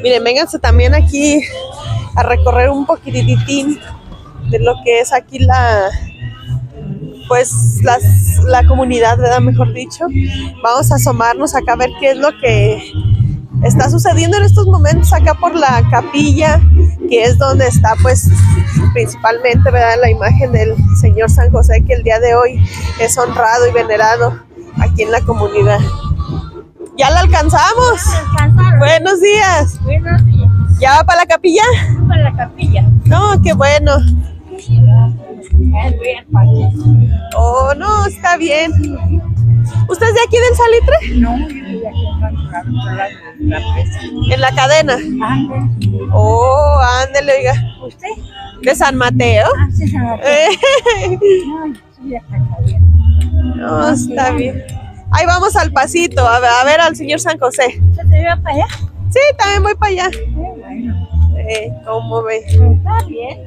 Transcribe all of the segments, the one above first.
Miren, vénganse también aquí a recorrer un poquititín de lo que es aquí la comunidad, ¿verdad? Mejor dicho. Vamos a asomarnos acá a ver qué es lo que está sucediendo en estos momentos acá por la capilla, que es donde está pues principalmente, ¿verdad?, la imagen del Señor San José, que el día de hoy es honrado y venerado aquí en la comunidad. ¿Ya la alcanzamos? Buenos días. Buenos días. ¿Ya va para la capilla? Para la capilla. No, qué bueno. Oh, no, está bien. ¿Usted es de aquí del Salitre? No, yo vivo aquí en la presa. ¿En la cadena? Ándale. Oh, ándele, oiga. ¿Usted? ¿De San Mateo? Ah, sí, San Mateo. No, sí, hasta acá. No, está bien. Ahí vamos al pasito, a ver al señor San José. ¿Usted te iba para allá? Sí, también voy para allá. Bueno. ¿Cómo ve? Está bien.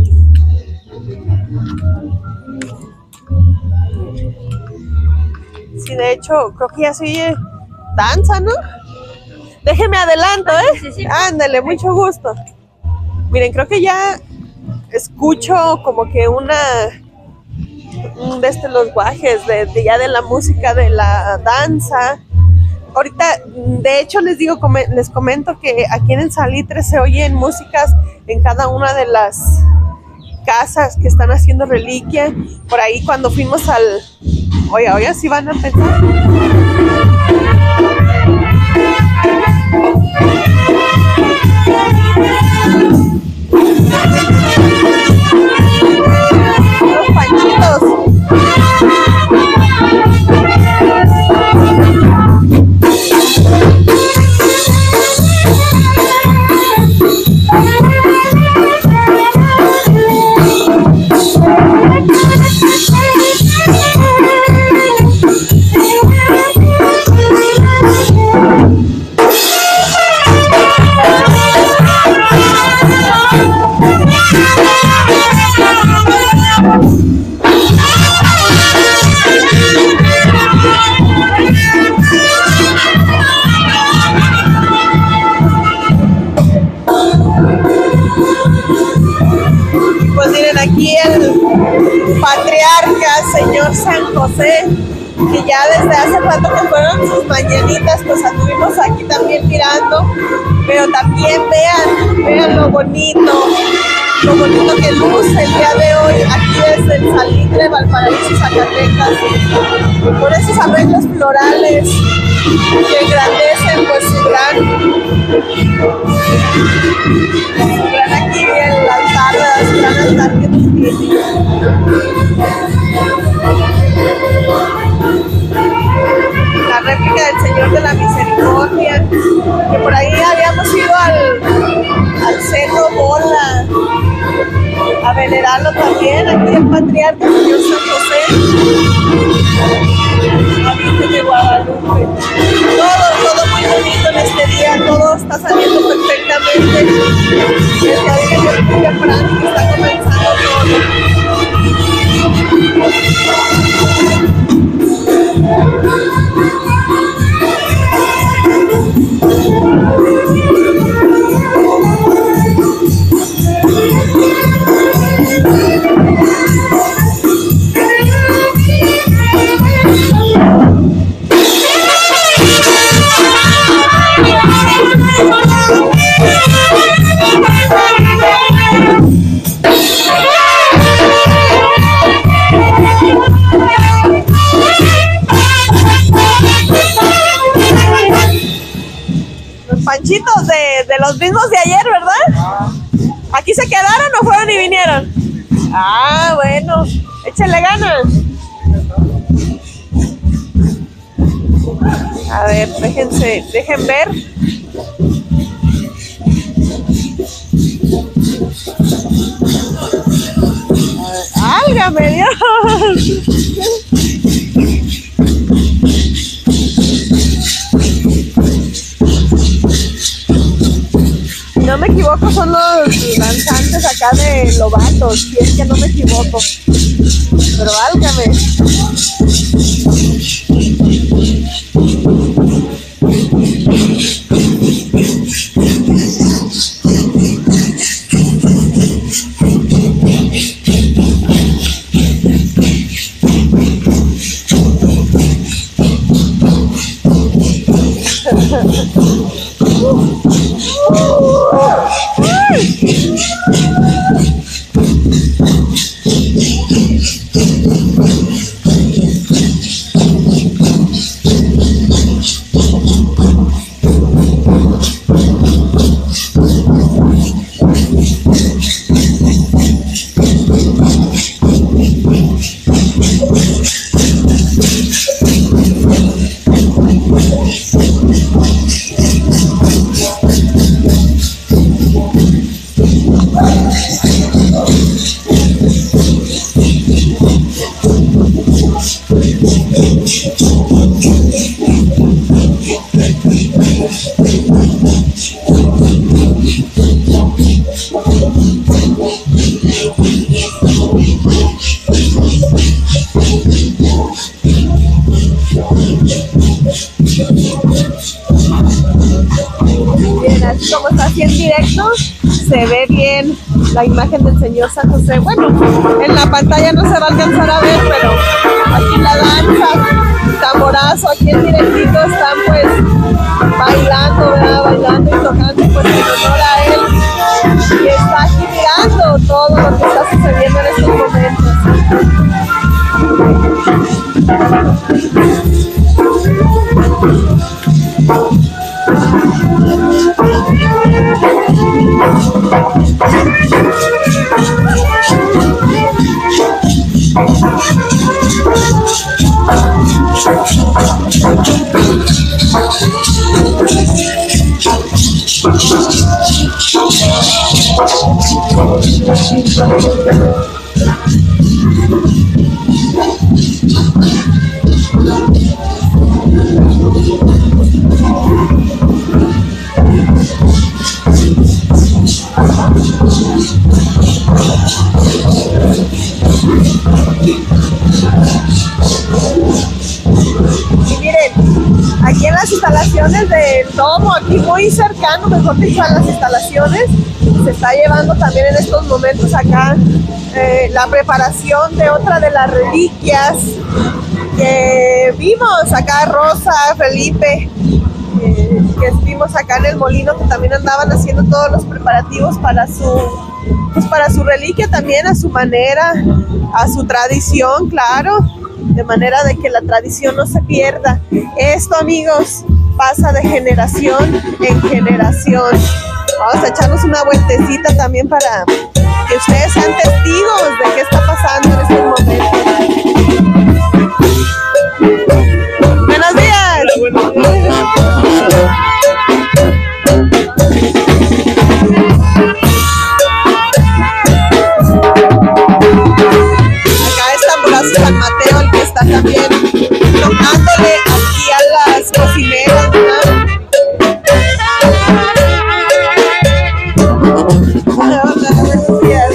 Sí, de hecho, creo que ya se oye danza, ¿no? Déjeme adelanto, ¿eh? Sí, sí. Ándale, mucho gusto. Miren, creo que ya escucho como que los guajes ya de la música de la danza. Ahorita, de hecho, les comento que aquí en el Salitre se oyen músicas en cada una de las casas que están haciendo reliquia. Por ahí cuando fuimos oiga, sí van a empezar. Los panchitos. Pues miren, aquí el patriarca, señor San José, que ya desde hace rato que fueron sus mañanitas, pues anduvimos aquí también mirando, pero también vean lo bonito que luce el día de hoy aquí desde el Salitre, Valparaíso, Zacatecas, por esos arreglos florales que engrandecen pues su gran aquí el altar, su gran altar que tiene. La réplica del Señor de la Misericordia, que por ahí habíamos ido al Cerro Bola a venerarlo también, aquí el patriarca, el señor San José, la Virgen de Guadalupe. Todo muy bonito en este día, todo está saliendo perfectamente. Desde ahí en el día práctico está comenzando todo. Panchitos de los mismos de ayer, ¿verdad? ¿Aquí se quedaron o fueron y vinieron? Ah, bueno, échenle ganas. A ver, dejen ver. ¡Álgame Dios! No me equivoco, son los danzantes acá de Lobatos, si es que no me equivoco. Pero válgame. Bien, así como está así en directo, se ve bien la imagen del Señor San José. Bueno, en la pantalla no se va a alcanzar a ver, pero aquí la danza, tamborazo, aquí en directito están pues bailando, ¿verdad? Bailando y tocando pues en honor a él. Y está aquí mirando todo lo que está sucediendo en estos momentos. Aquí en las instalaciones del domo, aquí muy cercano, mejor dicho, a las instalaciones, se está llevando también en estos momentos acá la preparación de otra de las reliquias que vimos acá, Rosa, Felipe, que vimos acá en el molino, que también andaban haciendo todos los preparativos para su reliquia también, a su manera, a su tradición, claro, de manera de que la tradición no se pierda. Esto, amigos, pasa de generación en generación. Vamos a echarnos una vueltecita también para que ustedes sean testigos de qué está pasando en estos momentos. Buenos días. Hola, buenos días. San Mateo, el que está también tocándole aquí a las cocineras, ¿no? Hola, buenos días.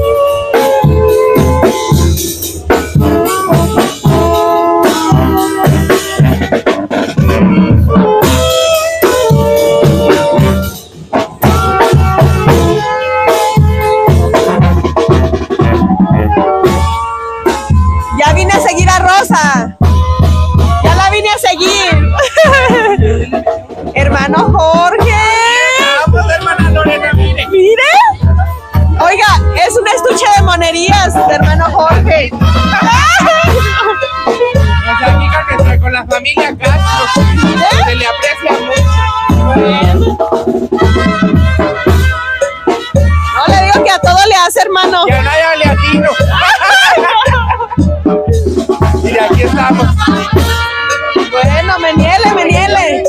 Ya vine a seguir a Rosa. Ya la vine a seguir. Hermano Jorge. Vamos, hermana Lorena, mire. Mire. Oiga, es un estuche de monerías de hermano Jorge. Las amigas que está con la familia Castro. Se le aprecia mucho. No le digo que a todo le hace, hermano. Ya no hay aleatino. Mira, aquí estamos. Bueno, meniele, meniele.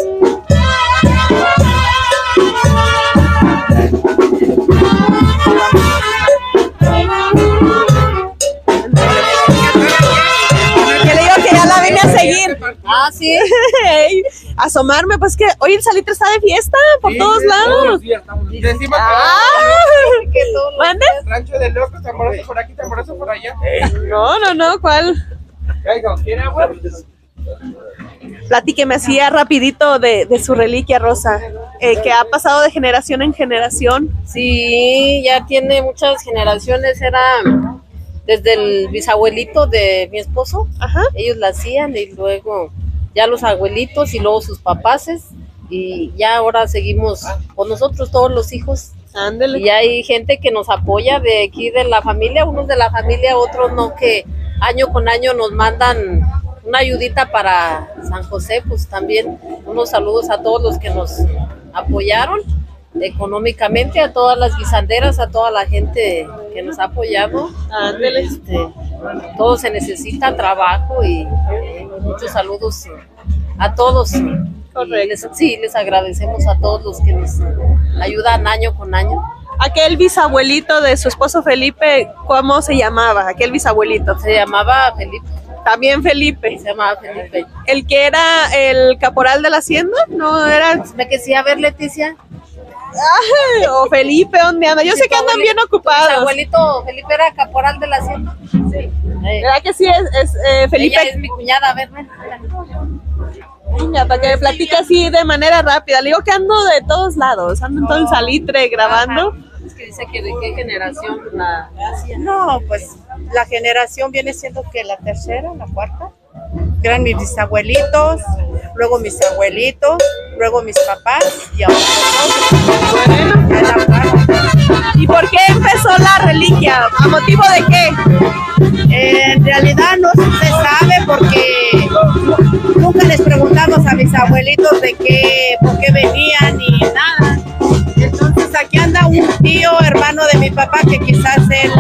Que le digo que ya la vine a seguir. Ah, sí. Asomarme, pues que hoy el Salitre está de fiesta por todos lados. Decimos que ¿mande? rancho de locos, amoroso por aquí, amoroso por allá. No, ¿cuál? ¿Quiere agua? Platíqueme así rapidito de su reliquia, Rosa, que ha pasado de generación en generación. Sí, ya tiene muchas generaciones, era desde el bisabuelito de mi esposo. Ajá. Ellos la hacían y luego ya los abuelitos y luego sus papaces y ya ahora seguimos con nosotros todos los hijos. Ándele. Y hay gente que nos apoya de aquí de la familia, unos de la familia, otros no, que año con año nos mandan una ayudita para San José. Pues también unos saludos a todos los que nos apoyaron económicamente, a todas las guisanderas, a toda la gente que nos ha apoyado. Ándele. Todo se necesita trabajo y muchos saludos a todos. Correcto. Les agradecemos a todos los que nos ayudan año con año. Aquel bisabuelito de su esposo Felipe, ¿cómo se llamaba? Aquel bisabuelito. Se llamaba Felipe. También Felipe. Se llamaba Felipe. ¿El que era el caporal de la hacienda? No, era... Me quería ver, Leticia. Ay, o Felipe, ¿dónde anda? Yo sé que andan bien ocupados. Mi abuelito Felipe era caporal de la hacienda. Sí. ¿Verdad que sí? Es Felipe. Ella es mi cuñada, a ver, ven. Venga, para que me platique así de manera rápida. Le digo que ando de todos lados, ando en todo el salitre grabando. Es que dice que de qué generación la hacían. No, pues la generación viene siendo que la tercera, la cuarta. Eran mis bisabuelitos, luego mis abuelitos, luego mis papás y ahora nosotros. Bueno. Ya la cuarta. ¿Y por qué empezó la reliquia? ¿A motivo de qué? En realidad no se sabe porque nunca les preguntamos a mis abuelitos de qué, por qué venían ni nada. Entonces aquí anda un tío, hermano de mi papá, que quizás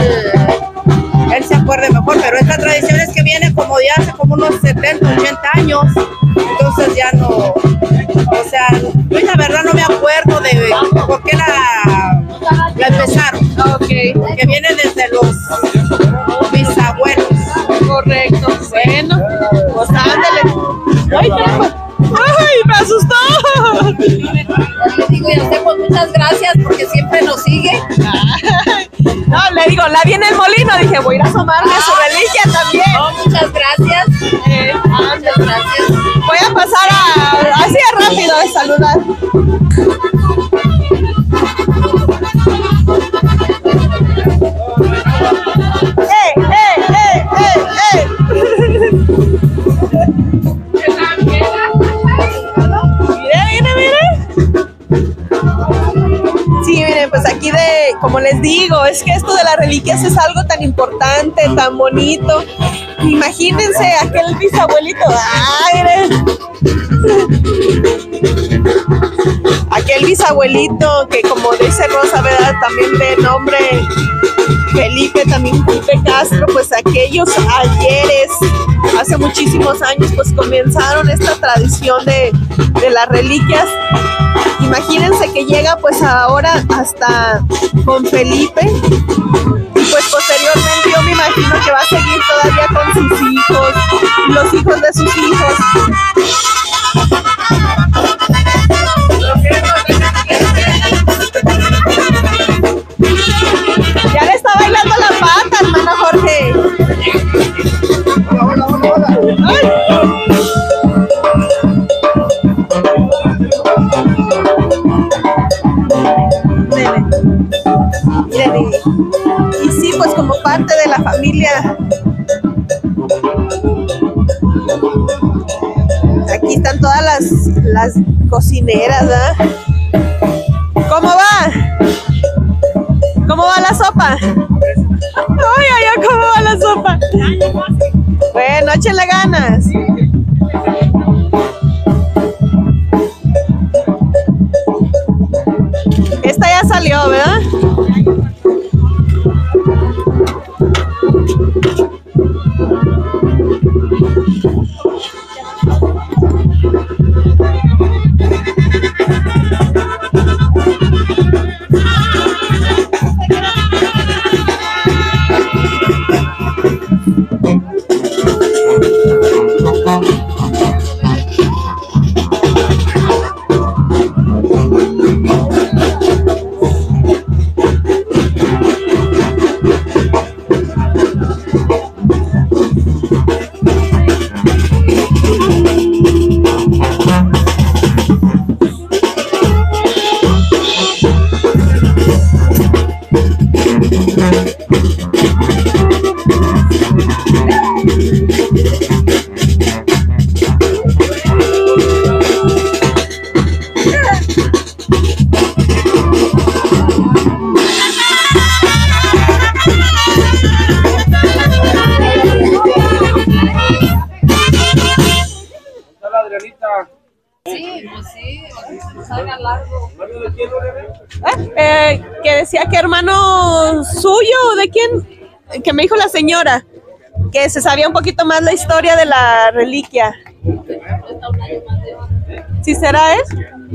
él se acuerde mejor, pero esta tradición es que viene como de hace como unos 70, 80 años. Entonces ya no, o sea, yo la verdad no me acuerdo de por qué la empezaron. Ok. Que viene desde los bisabuelos. Correcto. Bueno, pues ándale. ¡Ay, caramba! ¡Ay, me asustó! Le digo, y a usted pues muchas gracias porque siempre nos sigue. No, le digo, la vi en el molino, dije, voy a ir a asomarme a su reliquia también. No, muchas gracias. Muchas gracias. Voy a pasar así de rápido a saludar. Sí, miren, pues aquí como les digo, es que esto de las reliquias es algo tan importante, tan bonito. Imagínense aquel bisabuelito, ¡ay, miren! Aquel bisabuelito que, como dice Rosa, ¿verdad? También de nombre Felipe, también Felipe Castro, pues aquellos ayeres, hace muchísimos años, pues comenzaron esta tradición de las reliquias. Imagínense que llega pues ahora hasta con Felipe y pues posteriormente yo me imagino que va a seguir todavía con sus hijos y los hijos de sus hijos. Ya le está bailando la pata, hermano Jorge. ¡Ay! Miren, y sí, pues como parte de la familia, aquí están todas las cocineras, ¿verdad? ¿Cómo va? ¿Cómo va la sopa? Ay, ay, ay, ¿cómo va la sopa? Bueno, échenle ganas. Esta ya salió, ¿verdad? Que decía que hermano suyo, ¿de quién? Que me dijo la señora, que se sabía un poquito más la historia de la reliquia. ¿Sí será él?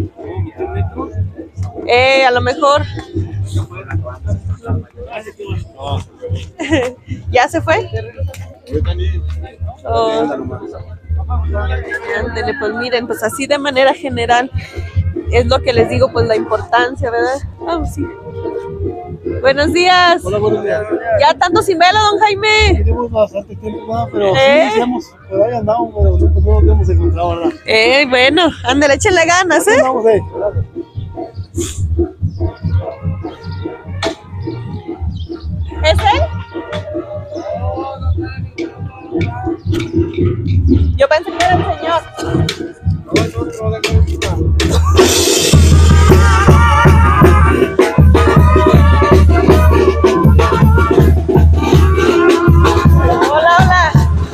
A lo mejor. ¿Ya se fue? Oh. Ándele, pues miren, pues así de manera general es lo que les digo, pues la importancia, ¿verdad? Oh, sí. Buenos días. Hola, buenos días. Ya tanto sin vela, don Jaime. Tenemos bastante tiempo, pero sí, pero ahí andamos, pero no nos hemos encontrado, ¿verdad? Bueno, ándale, échenle ganas, ¿eh? Andamos, ¿Es él? Yo pensé que era el señor. Hola, hola.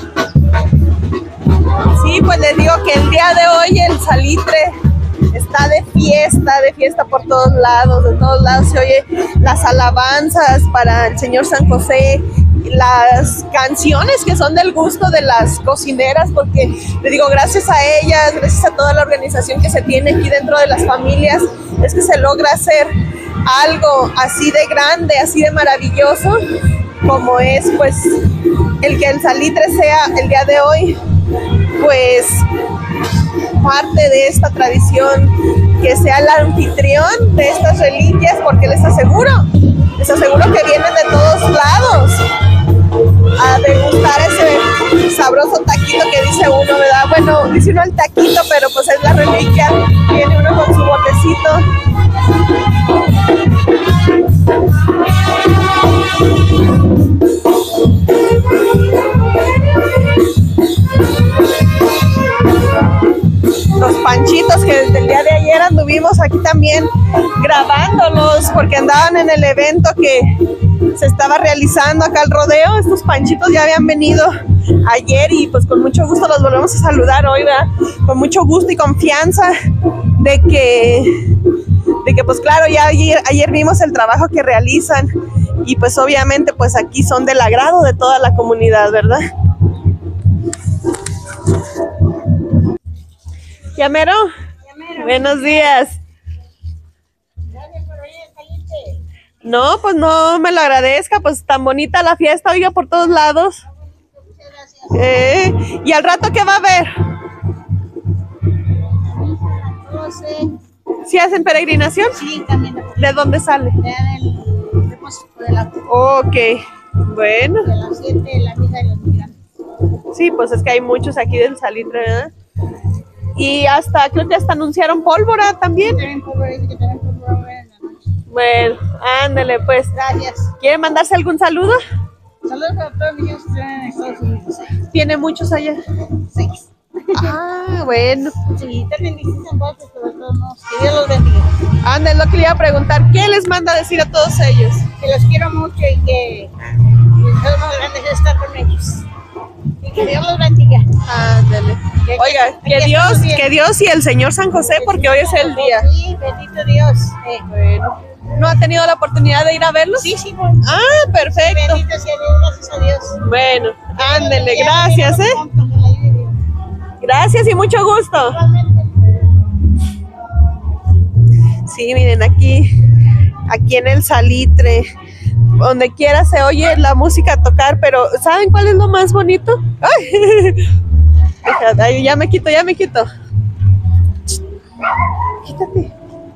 Sí, pues les digo que el día de hoy el Salitre está de fiesta por todos lados, de todos lados se oye las alabanzas para el Señor San José, las canciones que son del gusto de las cocineras, porque le digo, gracias a ellas, gracias a toda la organización que se tiene aquí dentro de las familias, es que se logra hacer algo así de grande, así de maravilloso, como es pues el que el Salitre sea el día de hoy, pues parte de esta tradición, que sea el anfitrión de estas reliquias, porque les aseguro que vienen de todos lados a degustar ese sabroso taquito que dice uno, ¿verdad? Bueno, dice uno el taquito, pero pues es la reliquia, viene uno con su botecito. Los panchitos que desde el día de ayer anduvimos aquí también grabándolos porque andaban en el evento que se estaba realizando acá el rodeo. Estos panchitos ya habían venido ayer y pues con mucho gusto los volvemos a saludar hoy, ¿verdad? Con mucho gusto y confianza de que pues claro, ya ayer vimos el trabajo que realizan y pues obviamente pues aquí son del agrado de toda la comunidad, ¿verdad? ¿Llamero? Buenos días. No, pues no me lo agradezca, pues tan bonita la fiesta, oiga, por todos lados. ¿Y al rato qué va a haber? No sé. ¿Sí hacen peregrinación? Sí, también. ¿De dónde sale? Del depósito de la... Ok, bueno. De las 7 de la misa de los migrantes. Sí, pues es que hay muchos aquí del Salitre, ¿verdad? Y hasta, creo que hasta anunciaron pólvora también. Tienen pólvora, dice que tienen pólvora en la noche. Bueno, ándale pues. Gracias. ¿Quiere mandarse algún saludo? Saludos para todos los niños que están en Estados Unidos. ¿Tiene muchos allá? 6. Ah, bueno. Sí, también distintas partes, pero todos modos. Que Dios los bendiga. Ándale, lo que le iba a preguntar. ¿Qué les manda a decir a todos ellos? Que los quiero mucho y que es más grande estar con ellos. Y que Dios los bendiga. Ándale. Oiga, que Dios y el Señor San José, porque hoy es el día. Sí, bendito Dios. Bueno. ¿No ha tenido la oportunidad de ir a verlos? Sí, sí, bueno. Ah, perfecto. Bendito sea Dios, gracias a Dios. Bueno, ándele, gracias, Gracias y mucho gusto. Sí, miren, aquí en el Salitre, donde quiera se oye la música tocar, pero ¿saben cuál es lo más bonito? Ay, ya me quito. Quítate.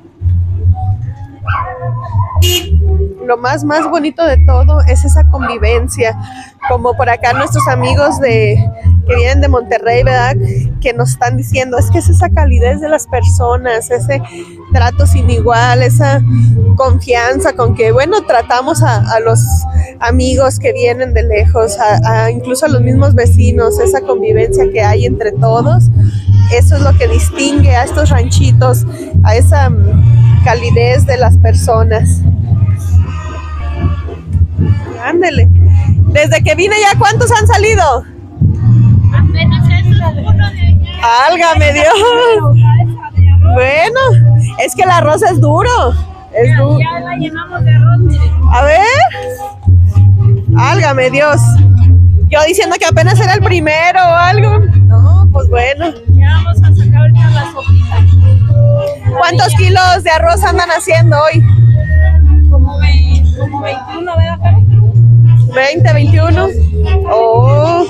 Lo más bonito de todo es esa convivencia, como por acá nuestros amigos que vienen de Monterrey, ¿verdad? Que nos están diciendo, es que es esa calidez de las personas, ese trato sin igual, esa confianza con que, bueno, tratamos a los amigos que vienen de lejos, incluso a los mismos vecinos, esa convivencia que hay entre todos. Eso es lo que distingue a estos ranchitos, a esa calidez de las personas. Ándele. Desde que vine ya, ¿cuántos han salido? Apenas es uno de allá. ¡Álgame Dios! Bueno, Es que el arroz es duro. Es duro. Ya la llenamos de arroz, mire. A ver. Álgame Dios. Yo diciendo que apenas era el primero o algo. No, pues bueno. Ya vamos a sacar ahorita la sopita. ¿Cuántos kilos de arroz andan haciendo hoy? Como 21, ¿verdad, Cari? 20, 21. Oh.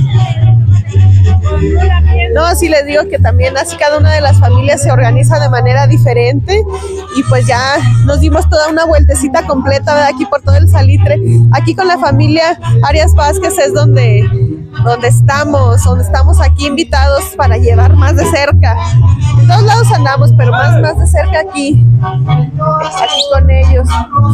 No, sí les digo que también así cada una de las familias se organiza de manera diferente y pues ya nos dimos toda una vueltecita completa, ¿verdad? Aquí por todo el Salitre. Aquí con la familia Arias Vázquez es donde estamos aquí invitados para llevar más de cerca. En todos lados andamos, pero más de cerca aquí con ellos.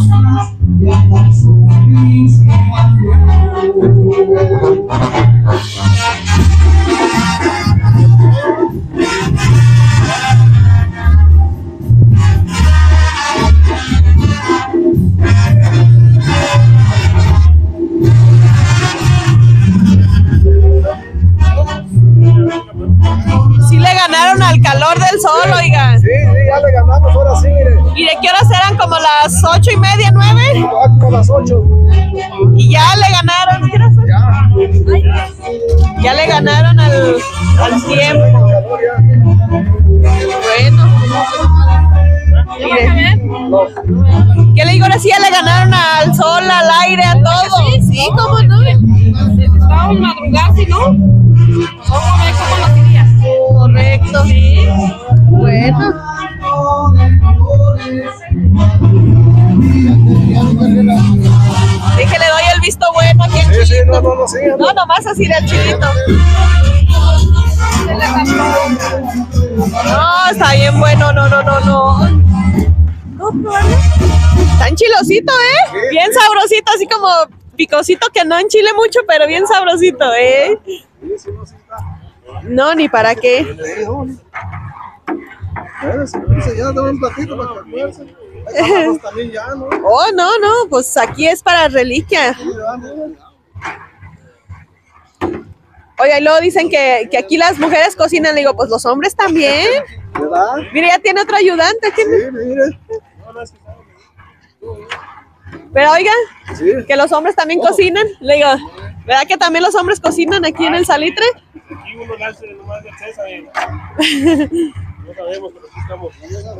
Sí le ganaron al calor del sol, oigan. Sí, ya le ganamos, ahora sí, mire. ¿Y de qué horas eran? ¿Como las 8:30, 9? Como las 8. Y ya le ganaron. ¿Qué horas son? Ya le ganaron al tiempo. Bueno. Mire. ¿Qué le digo? Ahora sí ya le ganaron al sol, al aire, a todo. Sí, ¿cómo no? Vamos a madrugar, si no, ¿cómo nos iría? Correcto. Bueno. Sí, que le doy el visto bueno aquí al chilito. No, nomás así del chilito. No, está bien bueno, no. Está enchilosito, ¿eh? Bien sabrosito, así como picosito que no enchile mucho, pero bien sabrosito, ¿eh? No, ni para qué. Ya dame un platito para que almuercen. También ya, ¿no? Oh, no, pues aquí es para reliquia. Oiga, y luego dicen que aquí las mujeres cocinan, le digo, pues los hombres también. ¿Verdad? Mire, ya tiene otro ayudante. Sí, mire. Pero oiga, Sí. que los hombres también cocinan. Le digo, ¿verdad que también los hombres cocinan aquí en el Salitre? Aquí uno nace nomás de César y no sabemos, pero aquí estamos.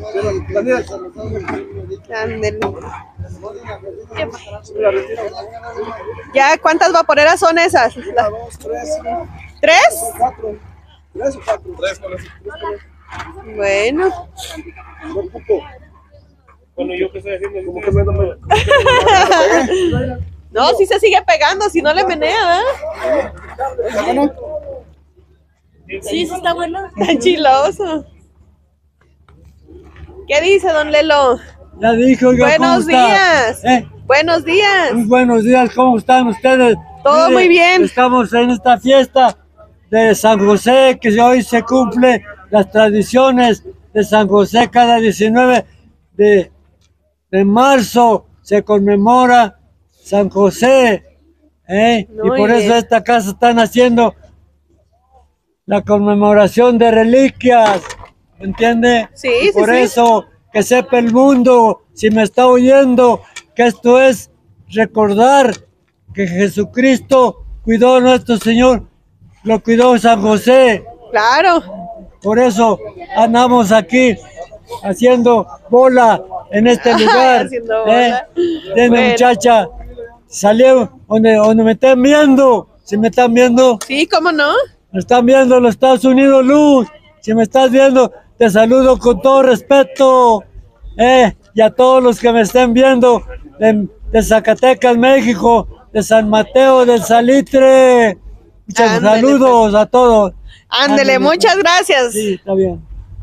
Ándele. ¿Ya cuántas vaporeras son esas? Dos, tres, ¿Tres? cuatro. Tres o cuatro. Tres con eso. Bueno. Bueno, yo qué estoy haciendo. Como que me No, si se sigue pegando, si no le menea, ¿verdad? Sí, está bueno. Está chiloso. ¿Qué dice, don Lelo? Ya dije, oiga, Buenos ¿cómo está? días. Buenos días. Muy buenos días, ¿cómo están ustedes? Todo muy bien. Estamos en esta fiesta de San José, que hoy se cumple las tradiciones de San José. Cada 19 de marzo se conmemora San José, y por eso esta casa están haciendo la conmemoración de reliquias, ¿entiende? Sí, y por sí. eso que sepa el mundo, si me está oyendo, que esto es recordar que Jesucristo cuidó a nuestro Señor, lo cuidó San José. Claro. Por eso andamos aquí haciendo bola en este lugar. Haciendo bola. Tiene Bueno. muchacha, salió donde me están viendo. Si me están viendo, Sí, ¿cómo no? me están viendo los Estados Unidos, Luz. Si me estás viendo, te saludo con todo respeto. Y a todos los que me estén viendo de Zacatecas, México, de San Mateo, del Salitre. Muchos Ándele, saludos a todos. Ándele, muchas gracias. Sí, está bien.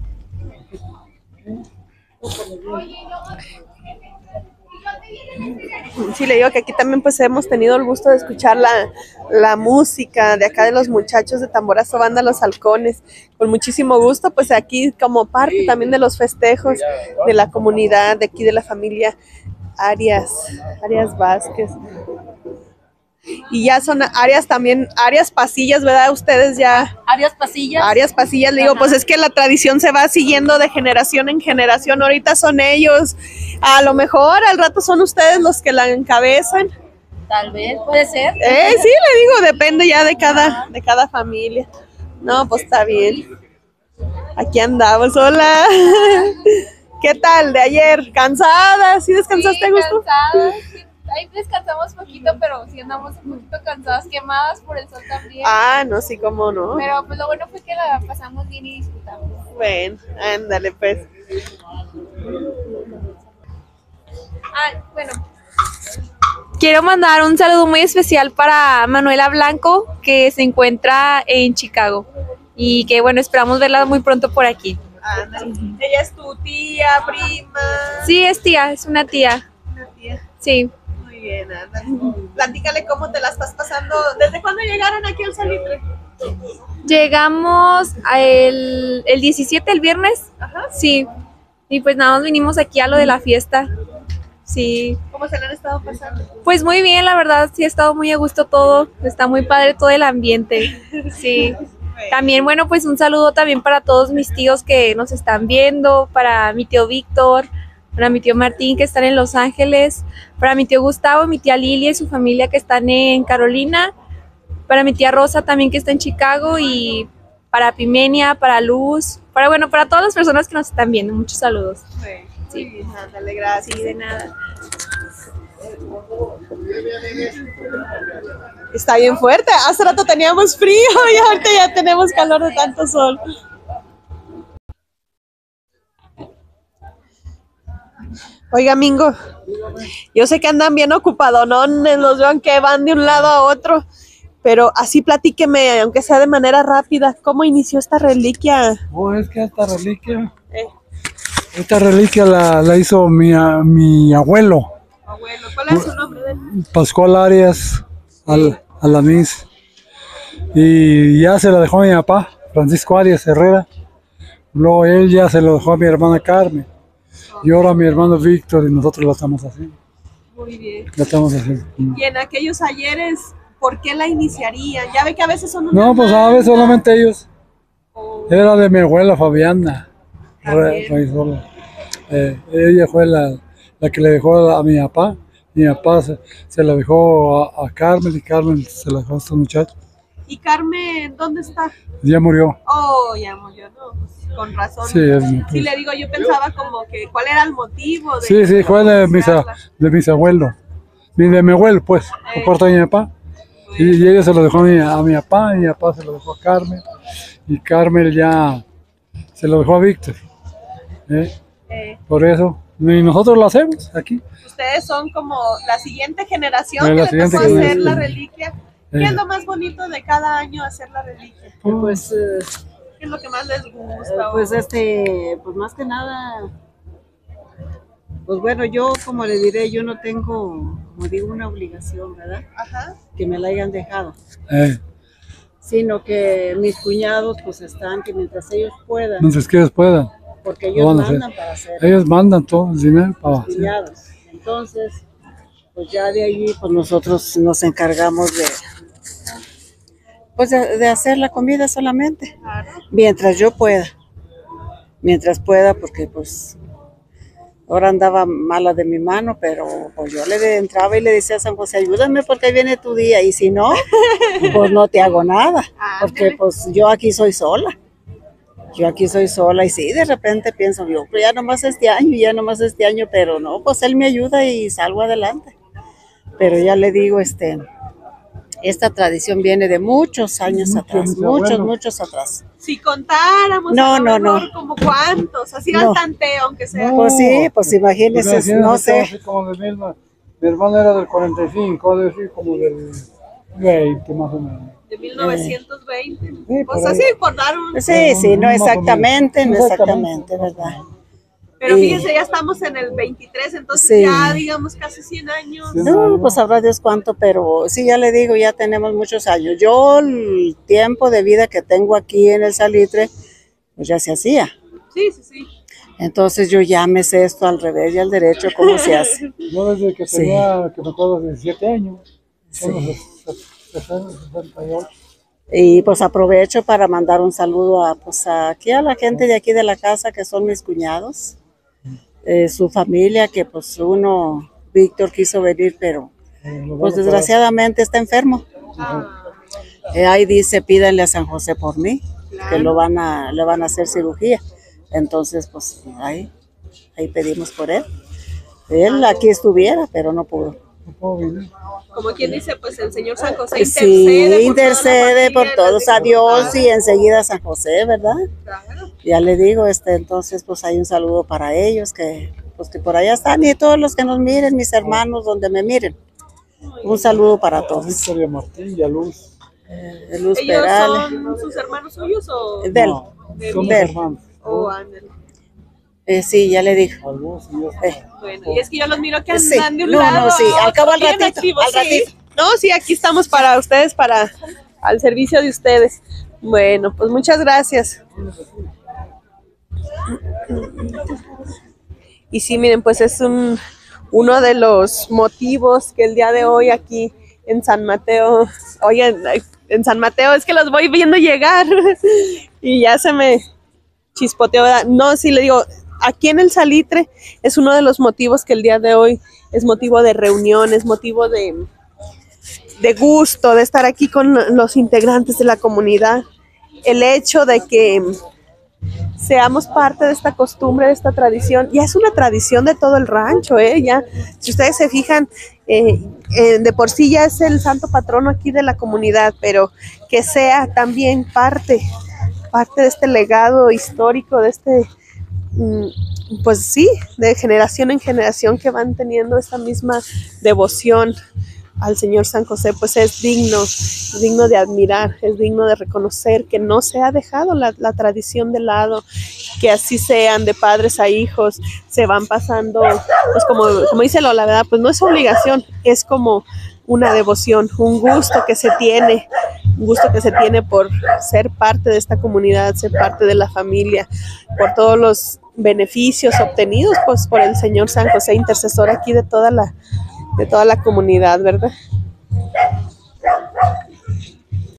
Sí, le digo que aquí también pues hemos tenido el gusto de escuchar la música de acá de los muchachos de Tamborazo Banda Los Halcones. Con muchísimo gusto, pues aquí como parte también de los festejos de la comunidad, de aquí de la familia Arias Vázquez. y ya son áreas también, áreas pasillas, ¿verdad? Ustedes ya... Áreas pasillas. Áreas pasillas, le digo, Ajá. pues es que la tradición se va siguiendo de generación en generación, ahorita son ellos, a lo mejor al rato son ustedes los que la encabezan. Tal vez, puede ser. Sí, le digo, depende ya de cada familia. No, pues está bien. Aquí andamos, hola. ¿Qué tal de ayer? ¿Cansada? ¿Sí descansaste a gusto? Cansadas. Ahí descansamos poquito, pero sí andamos un poquito cansadas, quemadas por el sol también. Ah, no, sí, cómo no. Pero pues lo bueno fue que la pasamos bien y disfrutamos. Bueno, ándale pues. Bueno. Quiero mandar un saludo muy especial para Manuela Blanco, que se encuentra en Chicago. Y que bueno, esperamos verla muy pronto por aquí. Ándale. Ella es tu tía, prima. Sí, es tía, es una tía. Una tía. Sí. Muy bien, ándale. Platícale cómo te la estás pasando. ¿Desde cuándo llegaron aquí al Salitre? Llegamos el 17, el viernes. Ajá. Sí. Y pues nada más vinimos aquí a lo de la fiesta. Sí. ¿Cómo se le han estado pasando? Pues muy bien, la verdad, sí ha estado muy a gusto todo. Está muy padre todo el ambiente. Sí. También, bueno, pues un saludo también para todos mis tíos que nos están viendo, para mi tío Víctor, para mi tío Martín que están en Los Ángeles, para mi tío Gustavo, mi tía Lilia y su familia que están en Carolina, para mi tía Rosa también que está en Chicago y para Pimenia, para Luz, para todas las personas que nos están viendo. Muchos saludos. Sí, ándale, gracias. Sí, de nada. Está bien fuerte. Hace rato teníamos frío y ahorita ya tenemos calor de tanto sol. Oiga, Mingo, yo sé que andan bien ocupadonones, los veo que van de un lado a otro, pero así platíqueme, aunque sea de manera rápida, ¿cómo inició esta reliquia? Oh, es que esta reliquia la hizo mi abuelo. Abuelo, ¿cuál es su nombre de él? Pascual Arias Alanís. Y ya se la dejó a mi papá, Francisco Arias Herrera. Luego él ya se lo dejó a mi hermana Carmen. Y ahora a mi hermano Víctor y nosotros la estamos haciendo. Muy bien. La estamos haciendo. Y en aquellos ayeres, ¿por qué la iniciarían? Ya ve que a veces son No, pues a veces solamente ellos. Oh. Era de mi abuela Fabiana. Ella fue la que le dejó a mi papá. Mi papá se la dejó a Carmen y Carmen se la dejó a estos muchachos. ¿Y Carmen dónde está? Ya murió. Oh, ya murió, no, pues, con razón. Sí, Sí, le digo, yo pensaba como que cuál era el motivo de... Sí, fue de mis abuelos. De mi abuelo, pues, por parte de mi papá. Y ella se lo dejó a mi papá, y mi papá se lo dejó a Carmen. Y Carmen ya se lo dejó a Víctor. Por eso. Y nosotros lo hacemos aquí. Ustedes son como la siguiente generación La que le siguiente tocó hacer generación. la reliquia. ¿Qué es lo más bonito de cada año hacer la reliquia? Pues, ¿Qué es lo que más les gusta? pues pues más que nada, pues bueno, yo como le diré, yo no tengo, como digo, una obligación, ¿verdad? Ajá. Que me la hayan dejado, Eh, sino que mis cuñados pues están, que mientras ellos puedan, Entonces, que ellos puedan. porque Lo ellos van a hacer. mandan para hacer, Ellos mandan todo el dinero para los cuñados. Entonces, pues ya de allí, pues nosotros nos encargamos de hacer la comida solamente, mientras yo pueda, porque pues ahora andaba mala de mi mano, pero pues yo le entraba y le decía a San José, ayúdame porque ahí viene tu día, y si no, pues no te hago nada, porque pues yo aquí soy sola. Y sí, de repente pienso, yo, ya nomás este año, pero no, pues él me ayuda y salgo adelante. Pero ya le digo, esta tradición viene de muchos años atrás, muchos atrás. Si contáramos, No, a lo no, mejor, no. como cuántos, así No. al tanteo, aunque sea. Pues sí, pues imagínense, no sé. Así como de mi hermano era del 45, debe decir como del 20 más o menos. De 1920. Sí, Pues por así, ahí. por dar un... Sí, no Más o menos. exactamente, Exactamente. ¿verdad? Pero Y- fíjense, ya estamos en el 23, entonces Sí. ya digamos casi 100 años. No, pues sabrá Dios cuánto, pero sí, ya le digo, ya tenemos muchos años. Yo el tiempo de vida que tengo aquí en el Salitre, pues ya se hacía. Sí, sí, sí. Entonces yo ya me sé esto al revés y al derecho, cómo se hace. Yo desde que Sí. tenía, que me acuerdo, 17 años. Sí. 68. Y pues aprovecho para mandar un saludo aquí a la gente de aquí de la casa, que son mis cuñados, su familia, que pues Víctor quiso venir, pero pues desgraciadamente está enfermo. Ahí dice, pídanle a San José por mí, que le van a hacer cirugía. Entonces pues ahí pedimos por él. Él aquí estuviera, pero no pudo. Como quien dice, pues el Señor San José intercede por todos a Dios y enseguida a San José, ¿verdad? Claro. Ya le digo, entonces pues hay un saludo para ellos que por allá están, y todos los que nos miren, mis hermanos donde me miren. Un saludo para todos. Victoria Martín y a Luz. Luz ¿Ellos Perales. son sus hermanos suyos o Somos hermanos. ándale. Sí, ya le dijo. Bueno, y es que yo los miro que Sí. andan de un No, lado sí, a al cabo al otro, bien ratito, activos, al sí. ratito. No, sí, aquí estamos para ustedes, al servicio de ustedes. Bueno, pues muchas gracias. Y sí, miren, pues es uno de los motivos que el día de hoy aquí en San Mateo, oye, en San Mateo es que los voy viendo llegar y ya se me chispoteó, ¿verdad? No, sí le digo, aquí en el Salitre es uno de los motivos que el día de hoy es motivo de reunión, es motivo de gusto, de estar aquí con los integrantes de la comunidad. El hecho de que seamos parte de esta costumbre, de esta tradición, ya es una tradición de todo el rancho, ya, si ustedes se fijan, de por sí ya es el santo patrono aquí de la comunidad, pero que sea también parte de este legado histórico, de pues sí, de generación en generación que van teniendo esta misma devoción al Señor San José, pues es digno de admirar, es digno de reconocer que no se ha dejado la tradición de lado, que así sean de padres a hijos, se van pasando, pues como dice Lola, ¿verdad? Pues no es obligación, es como una devoción, un gusto que se tiene por ser parte de esta comunidad, ser parte de la familia, por todos los beneficios obtenidos pues por el Señor San José, intercesor aquí de toda la comunidad, ¿verdad?